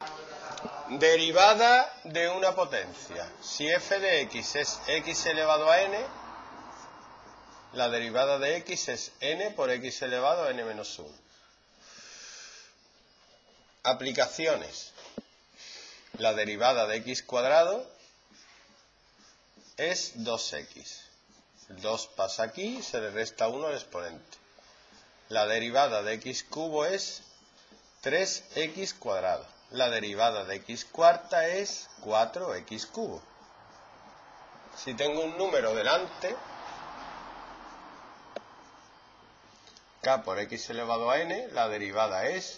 Derivada de una potencia. Si f de x es x elevado a n, la derivada de x es n por x elevado a n menos 1. Aplicaciones. La derivada de x cuadrado es 2x. El 2 pasa aquí y se le resta 1 al exponente. La derivada de x cubo es 3x cuadrado. La derivada de x cuarta es 4x cubo. Si tengo un número delante, k por x elevado a n, la derivada es,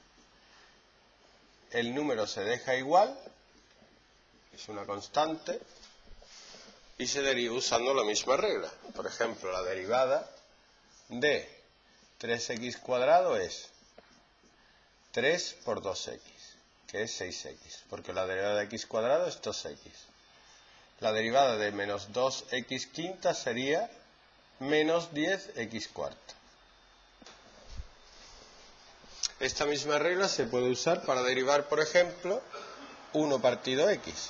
el número se deja igual, es una constante, y se deriva usando la misma regla. Por ejemplo, la derivada de 3x cuadrado es 3 por 2x, que es 6x, porque la derivada de x cuadrado es 2x. La derivada de menos 2x quinta sería menos 10x cuarta. Esta misma regla se puede usar para derivar, por ejemplo, 1 partido x.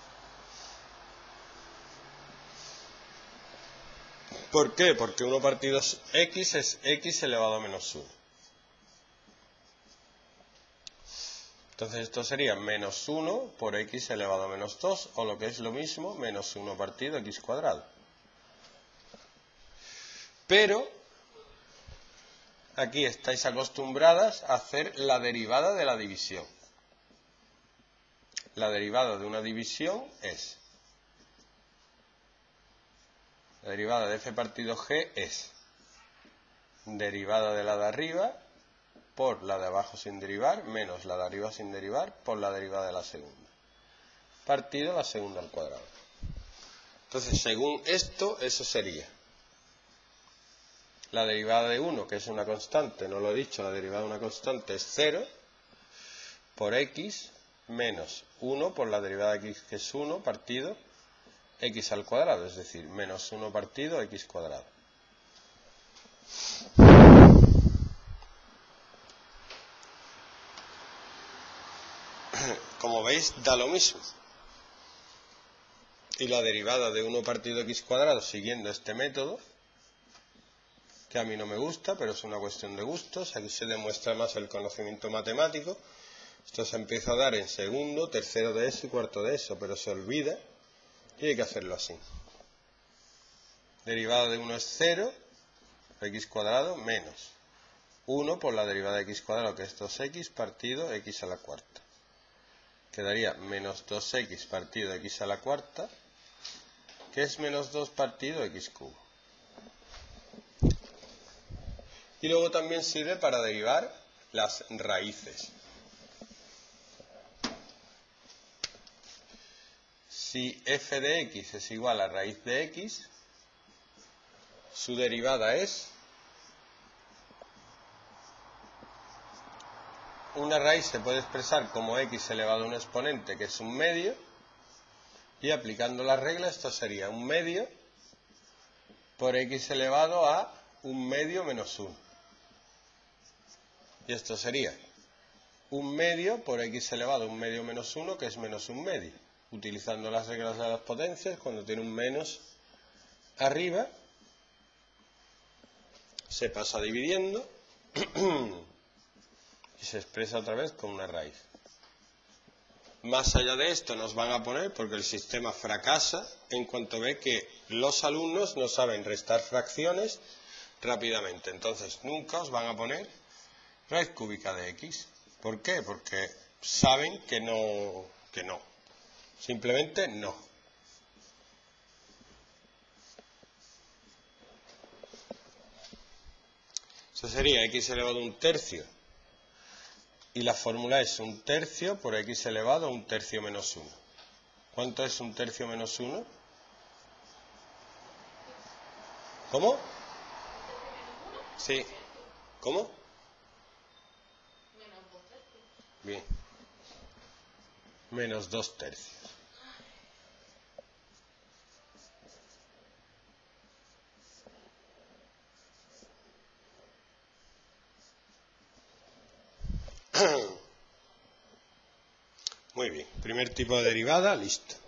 ¿Por qué? Porque 1 partido x es x elevado a menos 1. Entonces esto sería menos 1 por x elevado a menos 2, o lo que es lo mismo, menos 1 partido x cuadrado. Pero aquí estáis acostumbradas a hacer la derivada de la división. La derivada de una división es, la derivada de f partido g es derivada de la de arriba por la de abajo sin derivar, menos la de arriba sin derivar, por la derivada de la segunda. Partido la segunda al cuadrado. Entonces, según esto, eso sería la derivada de 1, que es una constante, no lo he dicho, la derivada de una constante es 0, por x, menos 1 por la derivada de x, que es 1, partido x al cuadrado, es decir, menos 1 partido x cuadrado. Como veis, da lo mismo. Y la derivada de 1 partido x cuadrado siguiendo este método, que a mí no me gusta, pero es una cuestión de gustos, aquí se demuestra más el conocimiento matemático. Esto se empieza a dar en segundo, tercero de eso y cuarto de eso, pero se olvida y hay que hacerlo así. Derivada de 1 es 0, x cuadrado menos 1 por la derivada de x cuadrado, que es 2x partido x a la cuarta. Quedaría menos 2x partido x a la cuarta, que es menos 2 partido x cubo. Y luego también sirve para derivar las raíces. Si f de x es igual a raíz de x, su derivada es, una raíz se puede expresar como x elevado a un exponente, que es un medio, y aplicando la regla esto sería un medio por x elevado a un medio menos 1. Y esto sería un medio por x elevado a un medio menos 1, que es menos un medio. Utilizando las reglas de las potencias, cuando tiene un menos arriba, se pasa dividiendo y se expresa otra vez con una raíz. Más allá de esto nos van a poner, porque el sistema fracasa en cuanto ve que los alumnos no saben restar fracciones rápidamente. Entonces nunca os van a poner raíz cúbica de x. ¿Por qué? Porque saben que no. Simplemente no. Eso sería x elevado a un tercio. Y la fórmula es un tercio por x elevado a un tercio menos 1. ¿Cuánto es un tercio menos 1? ¿Cómo? Sí. ¿Cómo? Bien. Menos 2 tercios. Muy bien, primer tipo de derivada, listo.